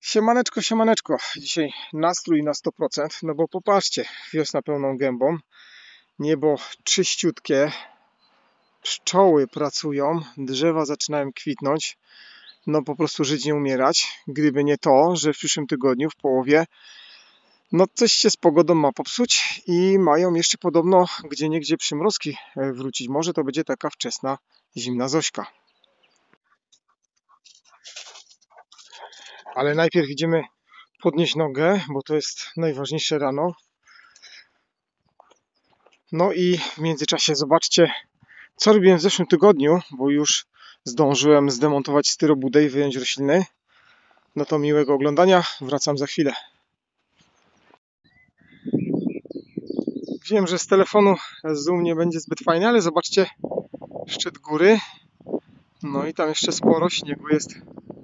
Siemaneczko, siemaneczko. Dzisiaj nastrój na 100%, no bo popatrzcie, wiosna pełną gębą, niebo czyściutkie, pszczoły pracują, drzewa zaczynają kwitnąć, no po prostu żyć nie umierać. Gdyby nie to, że w przyszłym tygodniu, w połowie, no coś się z pogodą ma popsuć i mają jeszcze podobno gdzieniegdzie przymrozki wrócić. Może to będzie taka wczesna, zimna Zośka. Ale najpierw idziemy podnieść nogę, bo to jest najważniejsze rano. No i w międzyczasie zobaczcie, co robiłem w zeszłym tygodniu, bo już zdążyłem zdemontować styrobudę i wyjąć rośliny. No to miłego oglądania, wracam za chwilę. Wiem, że z telefonu zoom nie będzie zbyt fajny, ale zobaczcie szczyt góry. No i tam jeszcze sporo śniegu jest.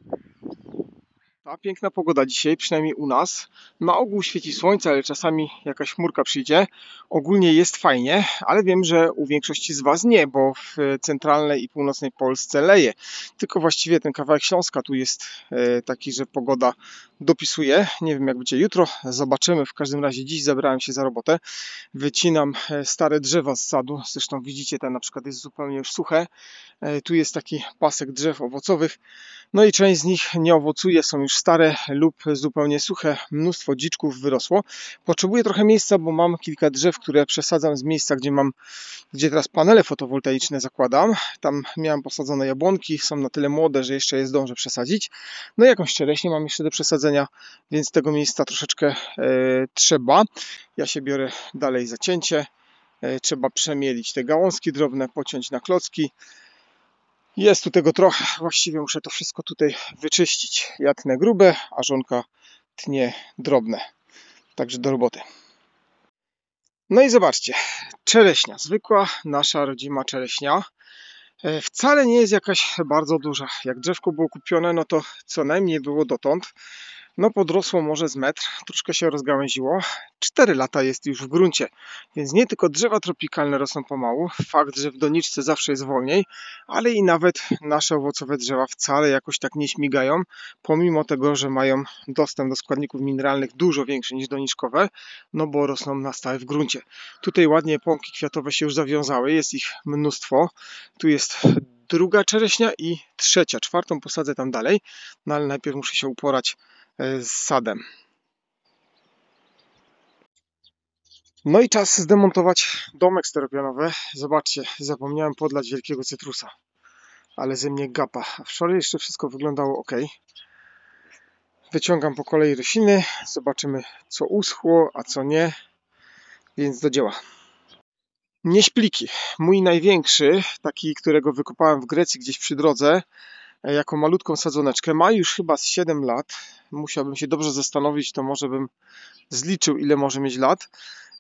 Ta piękna pogoda dzisiaj, przynajmniej u nas. Na ogół świeci słońce, ale czasami jakaś chmurka przyjdzie. Ogólnie jest fajnie, ale wiem, że u większości z Was nie, bo w centralnej i północnej Polsce leje. Tylko właściwie ten kawałek Śląska tu jest taki, że pogoda dopisuje. Nie wiem, jak będzie jutro, zobaczymy. W każdym razie dziś zabrałem się za robotę. Wycinam stare drzewa z sadu. Zresztą widzicie, ten na przykład jest zupełnie już suche. Tu jest taki pasek drzew owocowych. No i część z nich nie owocuje, są już stare lub zupełnie suche. Mnóstwo dziczków wyrosło. Potrzebuję trochę miejsca, bo mam kilka drzew, które przesadzam z miejsca, gdzie teraz panele fotowoltaiczne zakładam. Tam miałem posadzone jabłonki, są na tyle młode, że jeszcze je zdążę przesadzić. No i jakąś czereśnię mam jeszcze do przesadzenia, więc tego miejsca troszeczkę trzeba. Ja się biorę dalej za cięcie. Trzeba przemielić te gałązki drobne, pociąć na klocki. Jest tu tego trochę, właściwie muszę to wszystko tutaj wyczyścić. Ja tnę grube, a żonka tnie drobne. Także do roboty. No i zobaczcie, czereśnia, zwykła nasza rodzima czereśnia. Wcale nie jest jakaś bardzo duża. Jak drzewko było kupione, no to co najmniej było dotąd. No podrosło może z metr, troszkę się rozgałęziło. 4 lata jest już w gruncie, więc nie tylko drzewa tropikalne rosną pomału. Fakt, że w doniczce zawsze jest wolniej, ale i nawet nasze owocowe drzewa wcale jakoś tak nie śmigają, pomimo tego, że mają dostęp do składników mineralnych dużo większy niż doniczkowe, no bo rosną na stałe w gruncie. Tutaj ładnie pąki kwiatowe się już zawiązały, jest ich mnóstwo. Tu jest druga czereśnia i trzecia, czwartą posadzę tam dalej, no ale najpierw muszę się uporać z sadem. No i czas zdemontować domek styropianowy. Zobaczcie, zapomniałem podlać wielkiego cytrusa, ale ze mnie gapa. A wczoraj jeszcze wszystko wyglądało ok. Wyciągam po kolei rośliny, zobaczymy co uschło, a co nie, więc do dzieła. Nieśpliki, mój największy, taki, którego wykopałem w Grecji gdzieś przy drodze, jako malutką sadzoneczkę, ma już chyba z 7 lat. Musiałbym się dobrze zastanowić, to może bym zliczył, ile może mieć lat.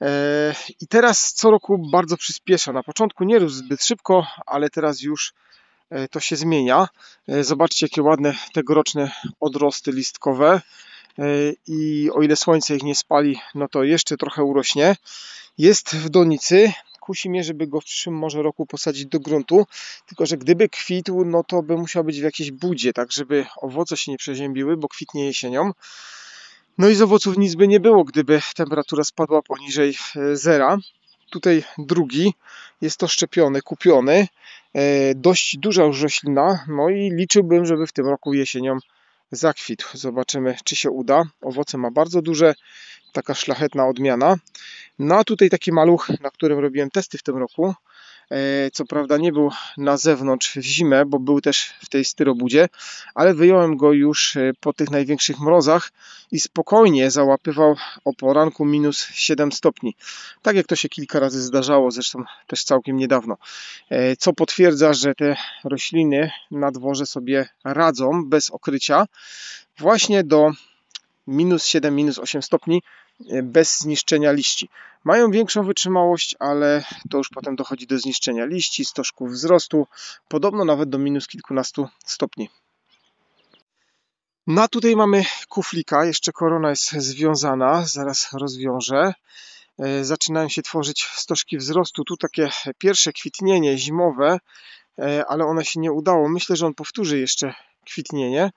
I teraz co roku bardzo przyspiesza. Na początku nie rósł zbyt szybko, ale teraz już to się zmienia. Zobaczcie, jakie ładne tegoroczne odrosty listkowe. I o ile słońce ich nie spali, no to jeszcze trochę urośnie. Jest w donicy. Kusi mnie, żeby go w przyszłym może roku posadzić do gruntu. Tylko że gdyby kwitł, no to by musiał być w jakiejś budzie, tak żeby owoce się nie przeziębiły, bo kwitnie jesienią. No i z owoców nic by nie było, gdyby temperatura spadła poniżej zera. Tutaj drugi, jest to szczepiony, kupiony. Dość duża już roślina, no i liczyłbym, żeby w tym roku jesienią zakwitł. Zobaczymy, czy się uda. Owoce ma bardzo duże, taka szlachetna odmiana. No a tutaj taki maluch, na którym robiłem testy w tym roku. Co prawda nie był na zewnątrz w zimę, bo był też w tej styrobudzie, ale wyjąłem go już po tych największych mrozach i spokojnie załapywał o poranku minus 7 stopni. Tak jak to się kilka razy zdarzało, zresztą też całkiem niedawno. Co potwierdza, że te rośliny na dworze sobie radzą bez okrycia właśnie do minus 7, minus 8 stopni bez zniszczenia liści. Mają większą wytrzymałość, ale to już potem dochodzi do zniszczenia liści, stożków wzrostu, podobno nawet do minus kilkunastu stopni. No a tutaj mamy kuflika, jeszcze korona jest związana, zaraz rozwiążę. Zaczynają się tworzyć stożki wzrostu, tu takie pierwsze kwitnienie zimowe, ale ono się nie udało. Myślę, że on powtórzy jeszcze kwitnienie.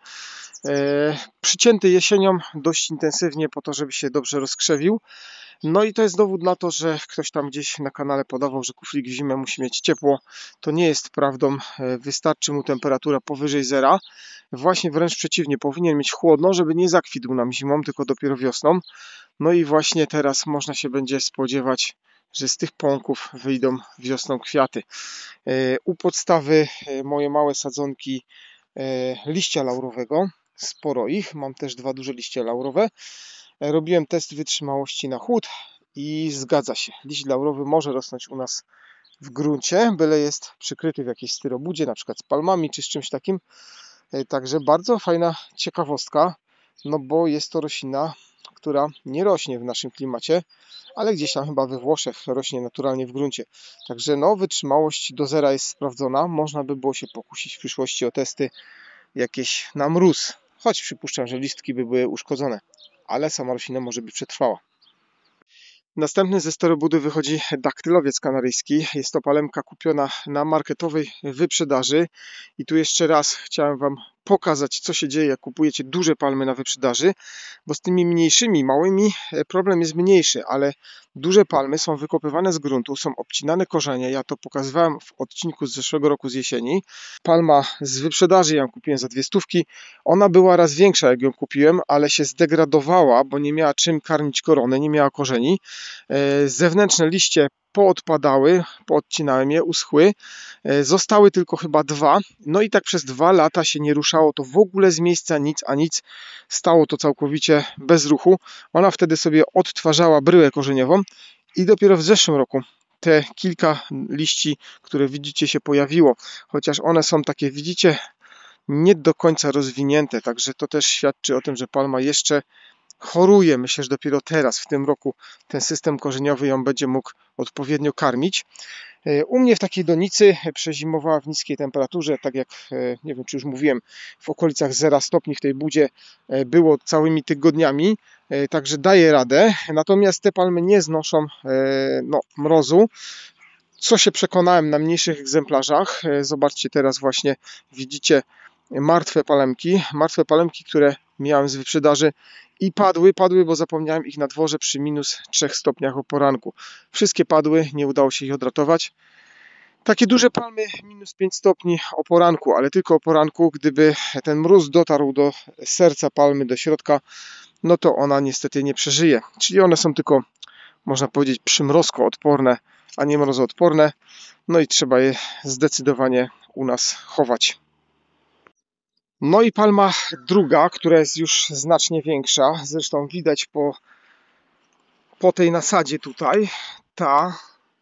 Przycięty jesienią dość intensywnie po to, żeby się dobrze rozkrzewił. No i to jest dowód na to, że ktoś tam gdzieś na kanale podawał, że kuflik w zimę musi mieć ciepło. To nie jest prawdą. Wystarczy mu temperatura powyżej zera. Właśnie wręcz przeciwnie, powinien mieć chłodno, żeby nie zakwitł nam zimą, tylko dopiero wiosną. No i właśnie teraz można się będzie spodziewać, że z tych pąków wyjdą wiosną kwiaty. U podstawy moje małe sadzonki liścia laurowego. Sporo ich. Mam też 2 duże liście laurowe. Robiłem test wytrzymałości na chłód i zgadza się. Liść laurowy może rosnąć u nas w gruncie, byle jest przykryty w jakiejś styrobudzie, na przykład z palmami czy z czymś takim. Także bardzo fajna ciekawostka, no bo jest to roślina, która nie rośnie w naszym klimacie, ale gdzieś tam chyba we Włoszech rośnie naturalnie w gruncie. Także no, wytrzymałość do zera jest sprawdzona. Można by było się pokusić w przyszłości o testy jakieś na mróz, choć przypuszczam, że listki by były uszkodzone, ale sama roślina może by przetrwała. Następny ze sterobudy wychodzi daktylowiec kanaryjski. Jest to palemka kupiona na marketowej wyprzedaży. I tu jeszcze raz chciałem Wam pokazać, co się dzieje, jak kupujecie duże palmy na wyprzedaży, bo z tymi mniejszymi, małymi problem jest mniejszy, ale duże palmy są wykopywane z gruntu, są obcinane korzenie. Ja to pokazywałem w odcinku z zeszłego roku z jesieni. Palma z wyprzedaży ja ją kupiłem za 200. Ona była raz większa, jak ją kupiłem, ale się zdegradowała, bo nie miała czym karmić korony, nie miała korzeni. Zewnętrzne liście poodpadały, poodcinałem je, uschły. Zostały tylko chyba 2. No i tak przez 2 lata się nie ruszało to w ogóle z miejsca, nic a nic. Stało to całkowicie bez ruchu. Ona wtedy sobie odtwarzała bryłę korzeniową i dopiero w zeszłym roku te kilka liści, które widzicie, się pojawiło. Chociaż one są takie, widzicie, nie do końca rozwinięte. Także to też świadczy o tym, że palma jeszcze choruje. Myślę, że dopiero teraz, w tym roku, ten system korzeniowy ją będzie mógł odpowiednio karmić. U mnie w takiej donicy przezimowała w niskiej temperaturze, tak jak, nie wiem czy już mówiłem, w okolicach 0 stopni w tej budzie było całymi tygodniami, także daje radę. Natomiast te palmy nie znoszą mrozu, co się przekonałem na mniejszych egzemplarzach. Zobaczcie, teraz właśnie widzicie martwe palemki, które miałem z wyprzedaży i padły, bo zapomniałem ich na dworze przy -3 stopniach o poranku. Wszystkie padły, nie udało się ich odratować. Takie duże palmy -5 stopni o poranku, ale tylko o poranku. Gdyby ten mróz dotarł do serca palmy, do środka, no to ona niestety nie przeżyje. Czyli one są tylko, można powiedzieć, przymrozkoodporne, a nie mrozoodporne. No i trzeba je zdecydowanie u nas chować. No i palma druga, która jest już znacznie większa. Zresztą widać po tej nasadzie tutaj, ta.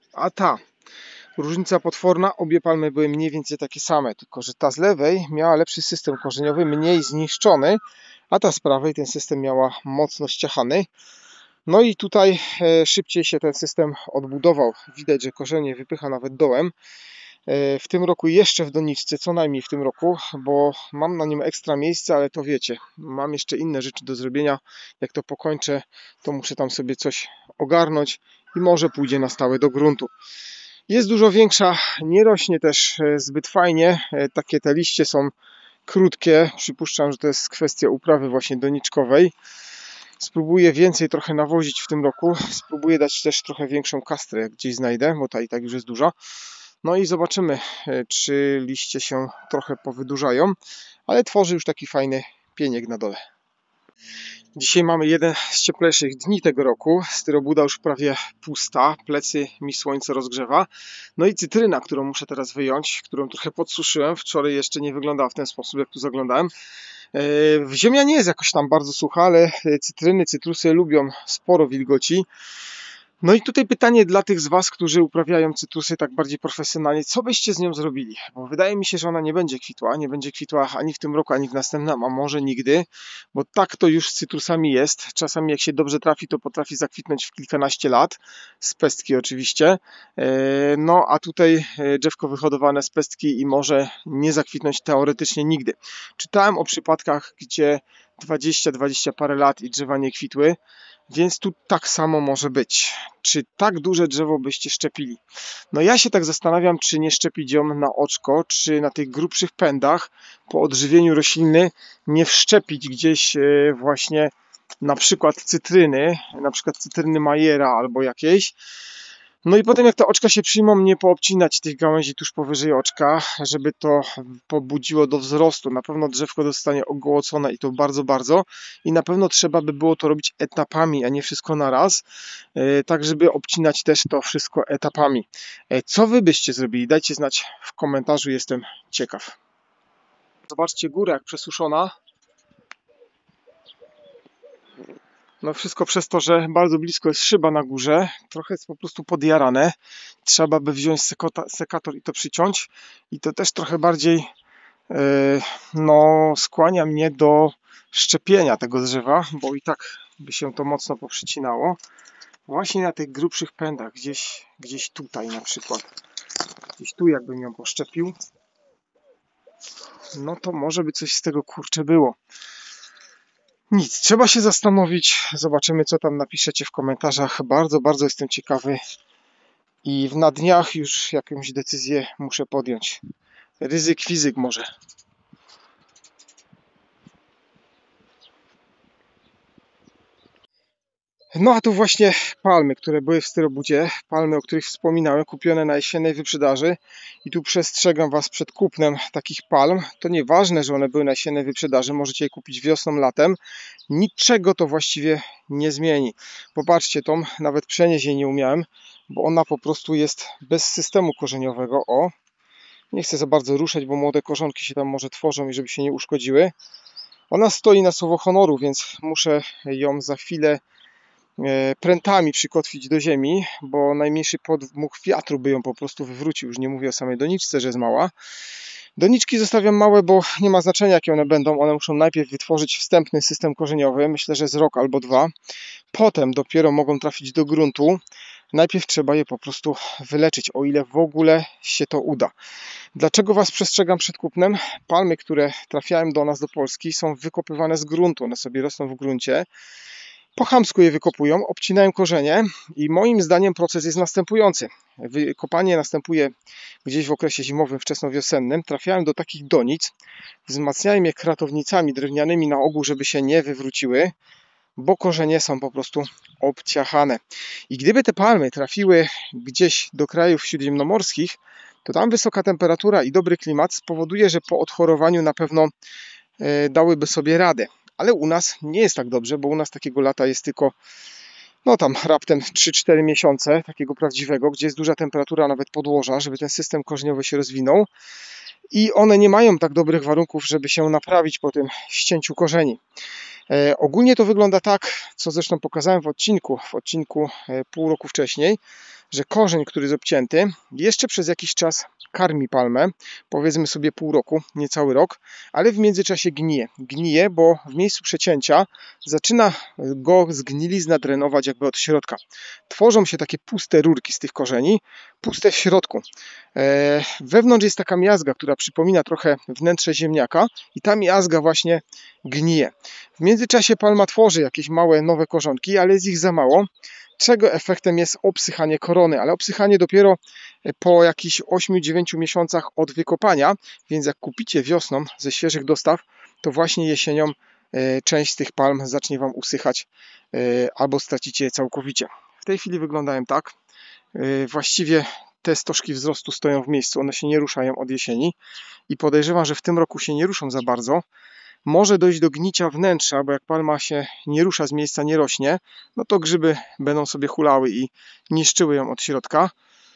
Różnica potworna, obie palmy były mniej więcej takie same, tylko że ta z lewej miała lepszy system korzeniowy, mniej zniszczony, a ta z prawej ten system miała mocno ściachany. No i tutaj szybciej się ten system odbudował. Widać, że korzenie wypycha nawet dołem. W tym roku jeszcze w doniczce, co najmniej w tym roku, bo mam na nim ekstra miejsce, ale to wiecie, mam jeszcze inne rzeczy do zrobienia. Jak to pokończę, to muszę tam sobie coś ogarnąć i może pójdzie na stałe do gruntu. Jest dużo większa, nie rośnie też zbyt fajnie, takie te liście są krótkie, przypuszczam, że to jest kwestia uprawy właśnie doniczkowej. Spróbuję więcej trochę nawozić w tym roku, spróbuję dać też trochę większą kastrę, jak gdzieś znajdę, bo ta i tak już jest duża. No i zobaczymy, czy liście się trochę powydłużają, ale tworzy już taki fajny pieniek na dole. Dzisiaj mamy jeden z cieplejszych dni tego roku. Styrobuda już prawie pusta, plecy mi słońce rozgrzewa. No i cytryna, którą muszę teraz wyjąć, którą trochę podsuszyłem. Wczoraj jeszcze nie wyglądała w ten sposób, jak tu zaglądałem. Ziemia nie jest jakoś tam bardzo sucha, ale cytryny, cytrusy lubią sporo wilgoci. No i tutaj pytanie dla tych z Was, którzy uprawiają cytrusy tak bardziej profesjonalnie, co byście z nią zrobili? Bo wydaje mi się, że ona nie będzie kwitła ani w tym roku, ani w następnym, a może nigdy, bo tak to już z cytrusami jest. Czasami jak się dobrze trafi, to potrafi zakwitnąć w kilkanaście lat, z pestki oczywiście. No a tutaj drzewko wyhodowane z pestki i może nie zakwitnąć teoretycznie nigdy. Czytałem o przypadkach, gdzie 20 parę lat i drzewa nie kwitły. Więc tu tak samo może być. Czy tak duże drzewo byście szczepili? No ja się tak zastanawiam, czy nie szczepić ją na oczko, czy na tych grubszych pędach po odżywieniu rośliny nie wszczepić gdzieś właśnie na przykład cytryny Majera albo jakiejś. No i potem jak te oczka się przyjmą, nie poobcinać tych gałęzi tuż powyżej oczka, żeby to pobudziło do wzrostu. Na pewno drzewko zostanie ogołocone i to bardzo, bardzo. I na pewno trzeba by było to robić etapami, a nie wszystko na raz. Tak, żeby obcinać też to wszystko etapami. Co wy byście zrobili? Dajcie znać w komentarzu, jestem ciekaw. Zobaczcie górę jak przesuszona. No wszystko przez to, że bardzo blisko jest szyba na górze, trochę jest po prostu podjarane. Trzeba by wziąć sekator i to przyciąć. I to też trochę bardziej skłania mnie do szczepienia tego drzewa, bo i tak by się to mocno poprzycinało. Właśnie na tych grubszych pędach, gdzieś tutaj na przykład. Gdzieś tu jakbym ją poszczepił, no to może by coś z tego kurczę było. Nic, trzeba się zastanowić, zobaczymy co tam napiszecie w komentarzach. Bardzo, bardzo jestem ciekawy i na dniach już jakąś decyzję muszę podjąć. Ryzyk fizyk może. No a tu właśnie palmy, które były w Styrobudzie, palmy, o których wspominałem, kupione na jesiennej wyprzedaży i tu przestrzegam Was przed kupnem takich palm. To nieważne, że one były na jesiennej wyprzedaży, możecie je kupić wiosną, latem. Niczego to właściwie nie zmieni. Popatrzcie, tą nawet przenieść jej nie umiałem, bo ona po prostu jest bez systemu korzeniowego. O, nie chcę za bardzo ruszać, bo młode korzonki się tam może tworzą i żeby się nie uszkodziły. Ona stoi na słowo honoru, więc muszę ją za chwilę prętami przykotwić do ziemi, bo najmniejszy podmuch wiatru by ją po prostu wywrócił. Już nie mówię o samej doniczce, że jest mała. Doniczki zostawiam małe, bo nie ma znaczenia jakie one będą. One muszą najpierw wytworzyć wstępny system korzeniowy, myślę, że z rok albo dwa. Potem dopiero mogą trafić do gruntu. Najpierw trzeba je po prostu wyleczyć, o ile w ogóle się to uda. Dlaczego Was przestrzegam przed kupnem? Palmy, które trafiają do nas do Polski, są wykopywane z gruntu. One sobie rosną w gruncie. Po chamsku je wykopują, obcinają korzenie i moim zdaniem proces jest następujący. Wykopanie następuje gdzieś w okresie zimowym, wczesnowiosennym. Trafiają do takich donic, wzmacniają je kratownicami drewnianymi na ogół, żeby się nie wywróciły, bo korzenie są po prostu obciachane. I gdyby te palmy trafiły gdzieś do krajów śródziemnomorskich, to tam wysoka temperatura i dobry klimat spowoduje, że po odchorowaniu na pewno dałyby sobie radę. Ale u nas nie jest tak dobrze, bo u nas takiego lata jest tylko tam raptem 3-4 miesiące, takiego prawdziwego, gdzie jest duża temperatura nawet podłoża, żeby ten system korzeniowy się rozwinął. I one nie mają tak dobrych warunków, żeby się naprawić po tym ścięciu korzeni. Ogólnie to wygląda tak, co zresztą pokazałem w odcinku pół roku wcześniej, że korzeń, który jest obcięty, jeszcze przez jakiś czas karmi palmę, powiedzmy sobie pół roku, niecały rok, ale w międzyczasie gnije. Gnije, bo w miejscu przecięcia zaczyna go zgnilizna drenować jakby od środka. Tworzą się takie puste rurki z tych korzeni, puste w środku. Wewnątrz jest taka miazga, która przypomina trochę wnętrze ziemniaka i ta miazga właśnie gnije. W międzyczasie palma tworzy jakieś małe, nowe korzonki, ale jest ich za mało, czego efektem jest obsychanie korony, ale obsychanie dopiero po jakichś 8-9 miesiącach od wykopania, więc jak kupicie wiosną ze świeżych dostaw, to właśnie jesienią część z tych palm zacznie Wam usychać albo stracicie je całkowicie. W tej chwili wyglądają tak. Właściwie te stożki wzrostu stoją w miejscu, one się nie ruszają od jesieni i podejrzewam, że w tym roku się nie ruszą za bardzo. Może dojść do gnicia wnętrza, bo jak palma się nie rusza z miejsca, nie rośnie, no to grzyby będą sobie hulały i niszczyły ją od środka.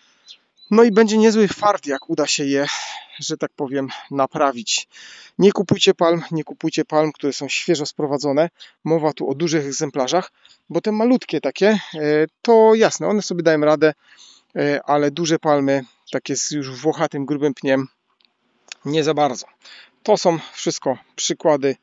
No i będzie niezły fart, jak uda się je, że tak powiem, naprawić. Nie kupujcie palm, które są świeżo sprowadzone. Mowa tu o dużych egzemplarzach, bo te malutkie takie, to jasne, one sobie dają radę, ale duże palmy, takie z już włochatym, grubym pniem, nie za bardzo. To są wszystko przykłady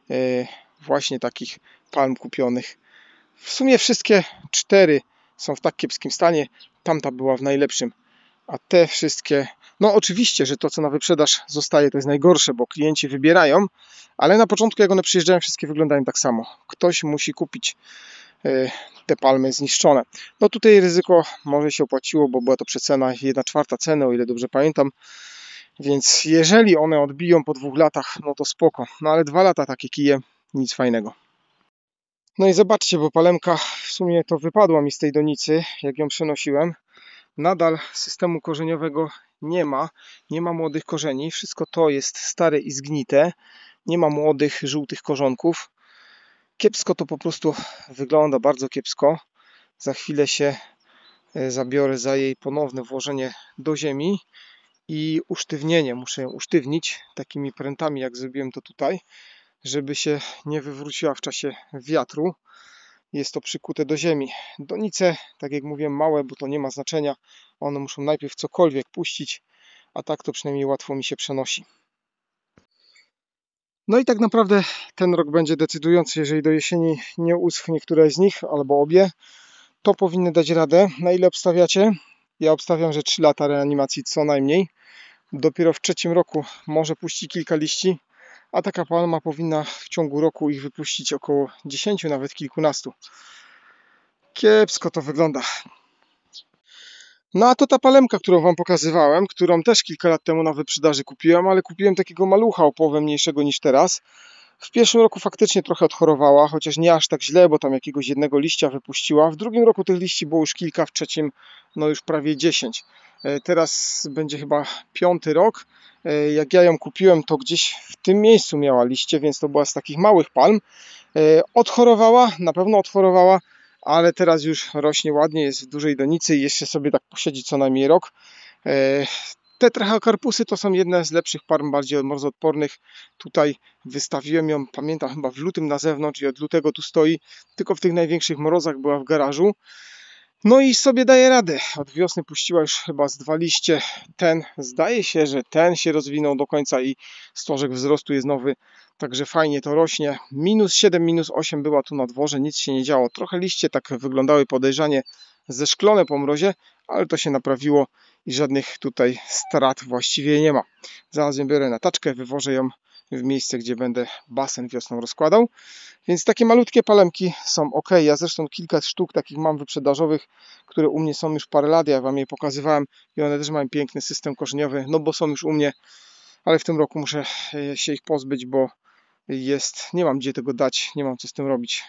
właśnie takich palm kupionych. W sumie wszystkie 4 są w tak kiepskim stanie. Tamta była w najlepszym. A te wszystkie, no oczywiście, że to co na wyprzedaż zostaje, to jest najgorsze, bo klienci wybierają, ale na początku jak one przyjeżdżają, wszystkie wyglądają tak samo. Ktoś musi kupić. te palmy zniszczone. No tutaj ryzyko może się opłaciło, bo była to przecena 1/4 ceny, o ile dobrze pamiętam. Więc jeżeli one odbiją po 2 latach, no to spoko. No ale 2 lata takie kije, nic fajnego. No i zobaczcie, bo palemka w sumie to wypadła mi z tej donicy, jak ją przenosiłem. Nadal systemu korzeniowego nie ma. Nie ma młodych korzeni. Wszystko to jest stare i zgnite. Nie ma młodych, żółtych korzonków. Kiepsko to po prostu wygląda, bardzo kiepsko. Za chwilę się zabiorę za jej ponowne włożenie do ziemi i usztywnienie. Muszę ją usztywnić takimi prętami, jak zrobiłem to tutaj, żeby się nie wywróciła w czasie wiatru. Jest to przykute do ziemi. Donice, tak jak mówiłem, małe, bo to nie ma znaczenia. One muszą najpierw cokolwiek puścić, a tak to przynajmniej łatwo mi się przenosi. No i tak naprawdę ten rok będzie decydujący, jeżeli do jesieni nie uschnie któraś z nich, albo obie, to powinny dać radę. Na ile obstawiacie? Ja obstawiam, że 3 lata reanimacji co najmniej. Dopiero w 3. roku może puścić kilka liści, a taka palma powinna w ciągu roku ich wypuścić około 10, nawet kilkunastu. Kiepsko to wygląda. No a to ta palemka, którą Wam pokazywałem, którą też kilka lat temu na wyprzedaży kupiłem, ale kupiłem takiego malucha o połowę mniejszego niż teraz. W 1. roku faktycznie trochę odchorowała, chociaż nie aż tak źle, bo tam jakiegoś jednego liścia wypuściła. W 2. roku tych liści było już kilka, w 3. no już prawie 10. Teraz będzie chyba 5. rok. Jak ja ją kupiłem, to gdzieś w tym miejscu miała liście, więc to była z takich małych palm. Odchorowała, na pewno odchorowała, ale teraz już rośnie ładnie, jest w dużej donicy i jeszcze sobie tak posiedzi co najmniej rok. Te Trachycarpusy to są jedne z lepszych farm, bardziej mrozoodpornych. Tutaj wystawiłem ją, pamiętam, chyba w lutym na zewnątrz i od lutego tu stoi. Tylko w tych największych mrozach była w garażu. No i sobie daje radę. Od wiosny puściła już chyba z 2 liście. Zdaje się, że ten się rozwinął do końca i stożek wzrostu jest nowy. Także fajnie to rośnie. -7, -8 była tu na dworze, nic się nie działo. Trochę liście tak wyglądały podejrzanie zeszklone po mrozie, ale to się naprawiło i żadnych tutaj strat właściwie nie ma. Zaraz ją biorę na taczkę, wywożę ją w miejsce, gdzie będę basen wiosną rozkładał. Więc takie malutkie palemki są ok. Ja zresztą kilka sztuk takich mam wyprzedażowych, które u mnie są już parę lat. Ja Wam je pokazywałem i one też mają piękny system korzeniowy, no bo są już u mnie, ale w tym roku muszę się ich pozbyć, bo nie mam gdzie tego dać, nie mam co z tym robić.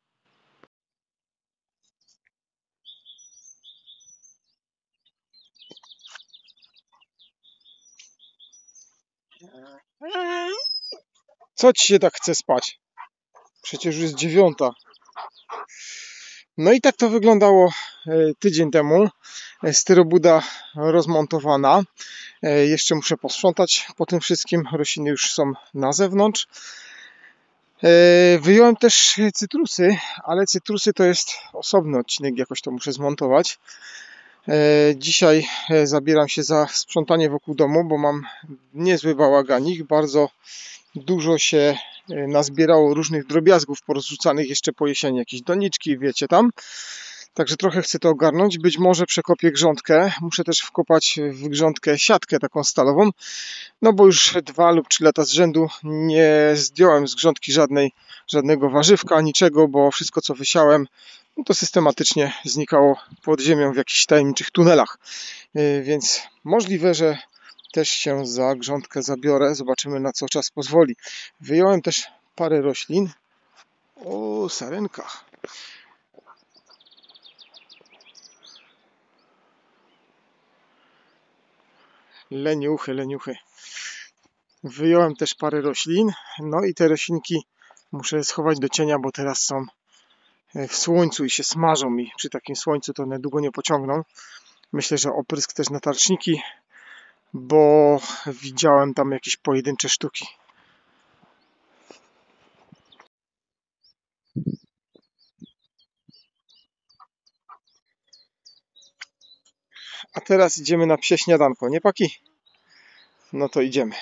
Co ci się tak chce spać? Przecież już jest 9. No i tak to wyglądało tydzień temu. Styrobuda rozmontowana. Jeszcze muszę posprzątać po tym wszystkim. Rośliny już są na zewnątrz. Wyjąłem też cytrusy, ale cytrusy to jest osobny odcinek, jakoś to muszę zmontować. Dzisiaj zabieram się za sprzątanie wokół domu, bo mam niezły bałaganik. Bardzo dużo się nazbierało różnych drobiazgów porozrzucanych jeszcze po jesieni. Jakieś doniczki, wiecie tam. Także trochę chcę to ogarnąć. Być może przekopię grządkę. Muszę też wkopać w grządkę siatkę taką stalową. No bo już 2 lub 3 lata z rzędu nie zdjąłem z grządki żadnego warzywka, niczego, bo wszystko co wysiałem, no to systematycznie znikało pod ziemią w jakichś tajemniczych tunelach. Więc możliwe, że też się za grządkę zabiorę. Zobaczymy, na co czas pozwoli. Wyjąłem też parę roślin. O, sarenka. Leniuchy, leniuchy. Wyjąłem też parę roślin. No i te roślinki muszę schować do cienia, bo teraz są w słońcu i się smażą i przy takim słońcu to one długo nie pociągną. Myślę, że oprysk też na tarczniki, bo widziałem tam jakieś pojedyncze sztuki. A teraz idziemy na psie śniadanko, nie paki? No to idziemy.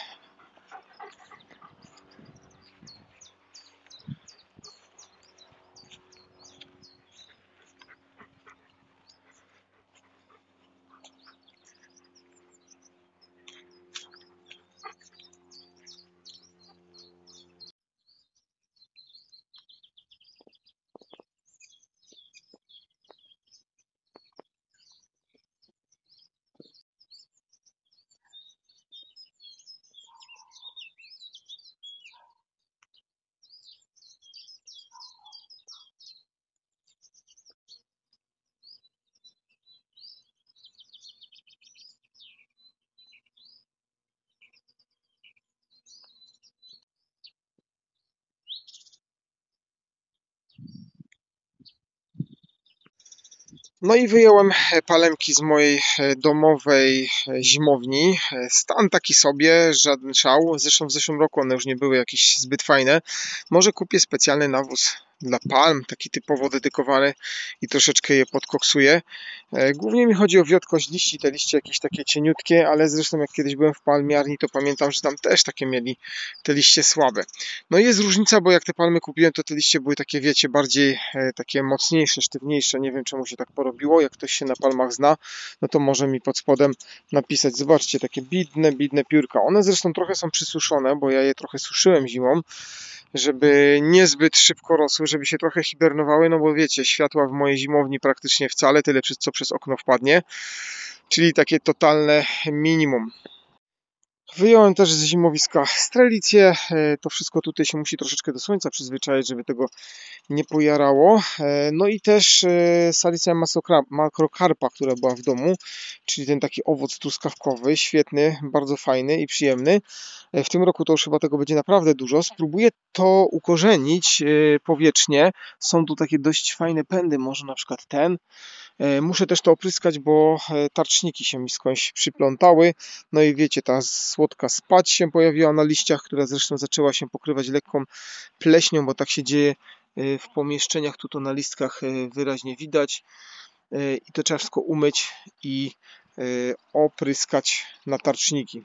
No i wyjąłem palemki z mojej domowej zimowni. Stan taki sobie, żaden szał. Zresztą w zeszłym roku one już nie były jakieś zbyt fajne. Może kupię specjalny nawóz dla palm, taki typowo dedykowany i troszeczkę je podkoksuję. Głównie mi chodzi o wiotkość liści, te liście jakieś takie cieniutkie, ale zresztą jak kiedyś byłem w palmiarni, to pamiętam, że tam też takie mieli te liście słabe. No i jest różnica, bo jak te palmy kupiłem, to te liście były takie, wiecie, bardziej takie mocniejsze, sztywniejsze. Nie wiem, czemu się tak porobiło. Jak ktoś się na palmach zna, no to może mi pod spodem napisać. Zobaczcie, takie bidne piórka. One zresztą trochę są przysuszone, bo ja je trochę suszyłem zimą, żeby niezbyt szybko rosły, żeby się trochę hibernowały, no bo wiecie, światła w mojej zimowni praktycznie wcale, tyle co przez okno wpadnie, czyli takie totalne minimum. Wyjąłem też z zimowiska strelicję, to wszystko tutaj się musi troszeczkę do słońca przyzwyczaić, żeby tego nie pojarało. No i też Salicja makrokarpa, która była w domu, czyli ten taki owoc truskawkowy, świetny, bardzo fajny i przyjemny. W tym roku to już chyba tego będzie naprawdę dużo. Spróbuję to ukorzenić powietrznie. Są tu takie dość fajne pędy, może na przykład ten. Muszę też to opryskać, bo tarczniki się mi skądś przyplątały. No i wiecie, ta słodka spać się pojawiła na liściach, która zresztą zaczęła się pokrywać lekką pleśnią, bo tak się dzieje w pomieszczeniach. Tu to na listkach wyraźnie widać. I to trzeba wszystko umyć i opryskać na tarczniki.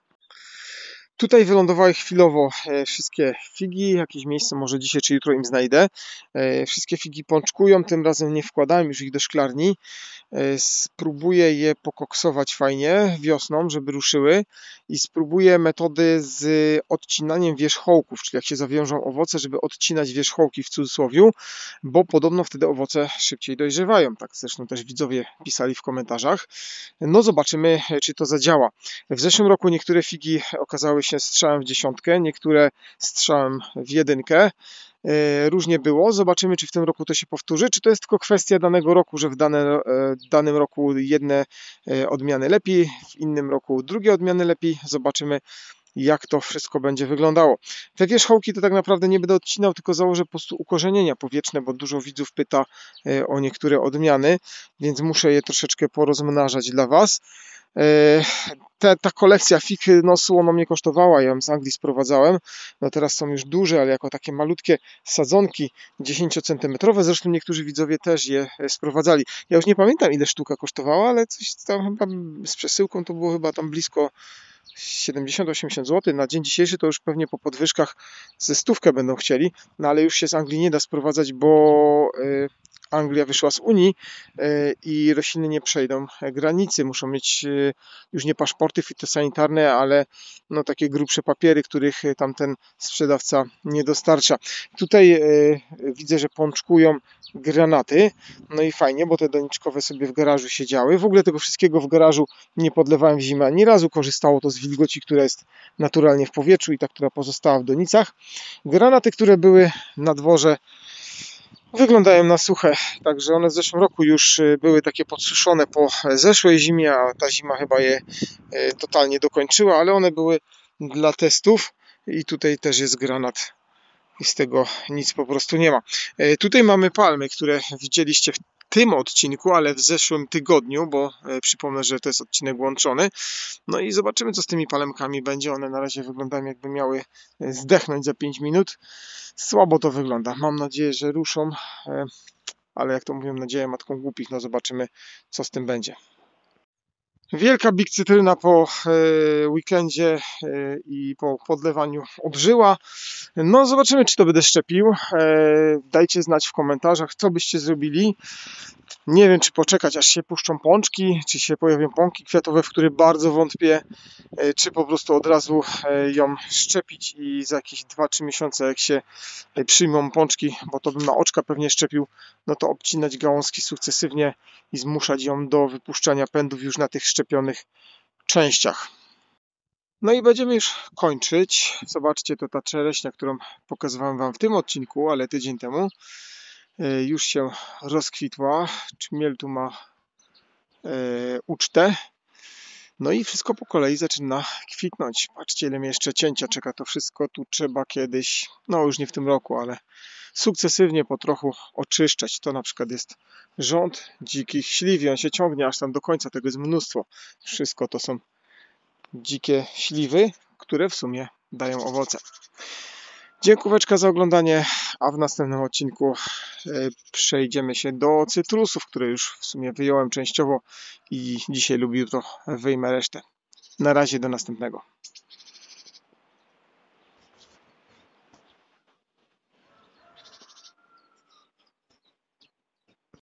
Tutaj wylądowały chwilowo wszystkie figi, jakieś miejsce może dzisiaj czy jutro im znajdę. Wszystkie figi pączkują, tym razem nie wkładałem już ich do szklarni. Spróbuję je pokoksować fajnie wiosną, żeby ruszyły i spróbuję metody z odcinaniem wierzchołków, czyli jak się zawiążą owoce, żeby odcinać wierzchołki w cudzysłowiu, bo podobno wtedy owoce szybciej dojrzewają. Tak zresztą też widzowie pisali w komentarzach. No zobaczymy, czy to zadziała. W zeszłym roku niektóre figi okazały się strzałem w dziesiątkę, niektóre strzałem w jedynkę. Różnie było. Zobaczymy, czy w tym roku to się powtórzy, czy to jest tylko kwestia danego roku, że w danym roku jedne odmiany lepiej, w innym roku drugie odmiany lepiej. Zobaczymy, jak to wszystko będzie wyglądało. Te wierzchołki to tak naprawdę nie będę odcinał, tylko założę po prostu ukorzenienia powietrzne, bo dużo widzów pyta o niektóre odmiany, więc muszę je troszeczkę porozmnażać dla Was. Ta kolekcja fig, no słono mnie kosztowała, ja ją z Anglii sprowadzałem, no teraz są już duże, ale jako takie malutkie sadzonki 10 cm, zresztą niektórzy widzowie też je sprowadzali. Ja już nie pamiętam, ile sztuka kosztowała, ale coś tam chyba z przesyłką to było chyba tam blisko 70-80 zł. Na dzień dzisiejszy to już pewnie po podwyżkach ze stówkę będą chcieli, no ale już się z Anglii nie da sprowadzać, bo Anglia wyszła z Unii i rośliny nie przejdą granicy. Muszą mieć już nie paszporty fitosanitarne, ale no takie grubsze papiery, których tamten sprzedawca nie dostarcza. Tutaj widzę, że pączkują granaty. No i fajnie, bo te doniczkowe sobie w garażu siedziały. W ogóle tego wszystkiego w garażu nie podlewałem w zimę. Ani razu korzystało to z wilgoci, która jest naturalnie w powietrzu i ta, która pozostała w donicach. Granaty, które były na dworze, wyglądają na suche, także one w zeszłym roku już były takie podsuszone po zeszłej zimie, a ta zima chyba je totalnie dokończyła, ale one były dla testów i tutaj też jest granat i z tego nic po prostu nie ma. Tutaj mamy palmy, które widzieliście w tym odcinku, ale w zeszłym tygodniu, bo przypomnę, że to jest odcinek łączony. No i zobaczymy, co z tymi palemkami będzie. One na razie wyglądają, jakby miały zdechnąć za 5 minut. Słabo to wygląda. Mam nadzieję, że ruszą, ale jak to mówią, nadzieja matką głupich. No zobaczymy, co z tym będzie. Wielka Big Cytryna po weekendzie i po podlewaniu odżyła. No zobaczymy, czy to będę szczepił. Dajcie znać w komentarzach, co byście zrobili. Nie wiem, czy poczekać, aż się puszczą pączki, czy się pojawią pąki kwiatowe, w które bardzo wątpię, czy po prostu od razu ją szczepić i za jakieś 2-3 miesiące, jak się przyjmą pączki, bo to bym na oczka pewnie szczepił, no to obcinać gałązki sukcesywnie i zmuszać ją do wypuszczania pędów już na tych szczepionych częściach. No i będziemy już kończyć. Zobaczcie, to ta czereśnia, którą pokazywałem Wam w tym odcinku, ale tydzień temu, już się rozkwitła. Czmiel tu ma ucztę. No i wszystko po kolei zaczyna kwitnąć. Patrzcie, ile mnie jeszcze cięcia czeka. To wszystko tu trzeba kiedyś, no już nie w tym roku, ale sukcesywnie po trochu oczyszczać. To na przykład jest rząd dzikich śliwi. On się ciągnie aż tam do końca, tego jest mnóstwo. Wszystko to są dzikie śliwy, które w sumie dają owoce. Dziękóweczka za oglądanie, a w następnym odcinku przejdziemy się do cytrusów, które już w sumie wyjąłem częściowo i dzisiaj lub jutro wyjmę resztę. Na razie, do następnego.